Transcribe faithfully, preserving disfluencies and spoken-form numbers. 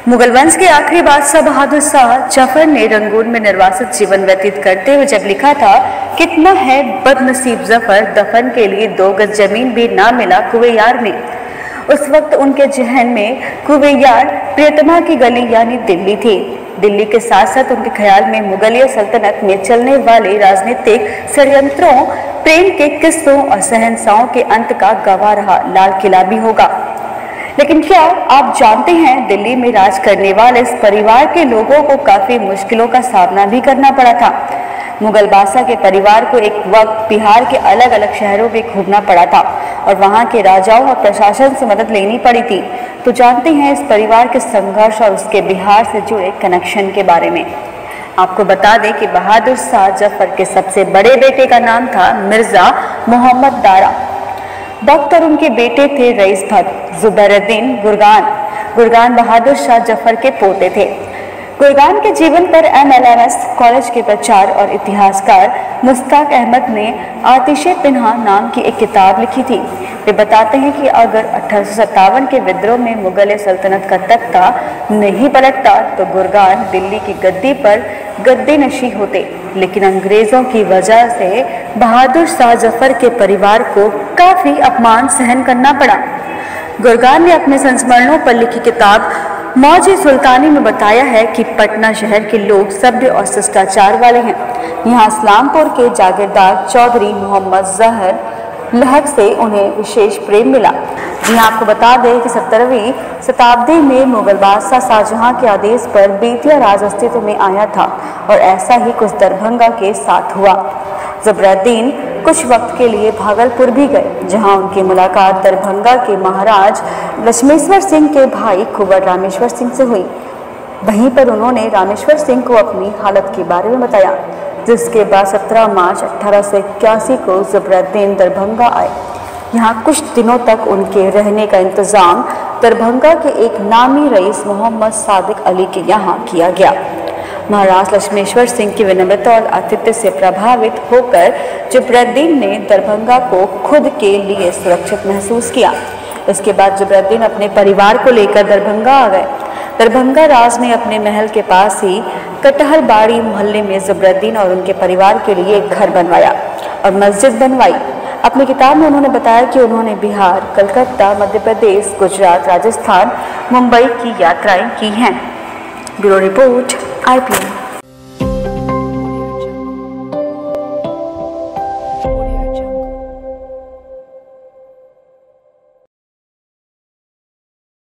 मुगल वंश के आखिरी बादशाह बहादुर शाह जफर ने रंगून में निर्वासित जीवन व्यतीत करते हुए जब लिखा था, कितना है बदनसीब जफर, दफन के लिए दो गज जमीन भी ना मिला कुवेयार में। उस वक्त उनके जहन में कुवेयार प्रियतमा की गली यानी दिल्ली थी। दिल्ली के साथ साथ उनके ख्याल में मुगलिया सल्तनत में चलने वाले राजनीतिक षड्यंत्रों, प्रेम के किस्सों और शहंशाहों के अंत का गवाह रहा लाल किला भी होगा। लेकिन क्या आप जानते हैं, दिल्ली में राज करने वाले इस परिवार के लोगों को काफी मुश्किलों का सामना भी करना पड़ा था। मुगल बादशाह के परिवार को एक वक्त बिहार के अलग अलग शहरों में घूमना पड़ा था और वहां के राजाओं और प्रशासन से मदद लेनी पड़ी थी। तो जानते हैं इस परिवार के संघर्ष और उसके बिहार से जुड़े कनेक्शन के बारे में। आपको बता दें कि बहादुर शाह जफर के सबसे बड़े बेटे का नाम था मिर्जा मोहम्मद दारा बख्त और उनके बेटे थे रईस भक्त जुबैरुद्दीन गुरगान। गुरगान बहादुर शाह जफर के पोते थे। गुरगान के जीवन पर M L M S college के प्रचार और इतिहासकार मुश्ताक अहमद ने आतिशे पिन्हा नाम की एक किताब लिखी थी। वे बताते हैं कि अगर अठारह सौ सत्तावन के विद्रोह में मुगल सल्तनत का तख्ता नहीं पलटता तो गुरगान दिल्ली की गद्दी पर गद्दी नशी होते, लेकिन अंग्रेजों की वजह से बहादुर शाह जफर के परिवार को काफी अपमान सहन करना पड़ा। गुरगान ने अपने संस्मरणों पर लिखी किताब मौज सुल्तानी में बताया है कि पटना शहर के लोग सभ्य और शिष्टाचार वाले हैं। यहाँ इस्लामपुर के जागीरदार चौधरी मोहम्मद जहर लहक से उन्हें विशेष प्रेम मिला। जी आपको बता दें कि सत्रहवीं शताब्दी में मुगल बादशाह शाहजहां के आदेश पर बेतिया राज अस्तित्व में आया था और ऐसा ही कुछ दरभंगा के साथ हुआ। ज़ुबैरुद्दीन कुछ वक्त के लिए भागलपुर भी गए, जहां उनकी मुलाकात दरभंगा के महाराज लक्ष्मेश्वर सिंह के भाई कुंवर रामेश्वर सिंह से हुई। वहीं पर उन्होंने रामेश्वर सिंह को अपनी हालत के बारे में बताया, जिसके बाद सत्रह मार्च अठारह सौ इक्यासी को ज़ुबैरुद्दीन दरभंगा आए। यहाँ कुछ दिनों तक उनके रहने का इंतजाम दरभंगा के एक नामी रईस मोहम्मद सादिक अली के यहाँ किया गया। महाराज लक्ष्मेश्वर सिंह की विनम्रता और आतिथ्य से प्रभावित होकर ज़ुबैरुद्दीन ने दरभंगा को खुद के लिए सुरक्षित महसूस किया। इसके बाद ज़ुबैरुद्दीन अपने परिवार को लेकर दरभंगा आ गए। दरभंगा राज ने अपने महल के पास ही कटहल बाड़ी मोहल्ले में ज़ुबैरुद्दीन और उनके परिवार के लिए एक घर बनवाया और मस्जिद बनवाई। अपनी किताब में उन्होंने बताया कि उन्होंने बिहार, कलकत्ता, मध्य प्रदेश, गुजरात, राजस्थान, मुंबई की यात्राएं की हैं। Bureau report I P N.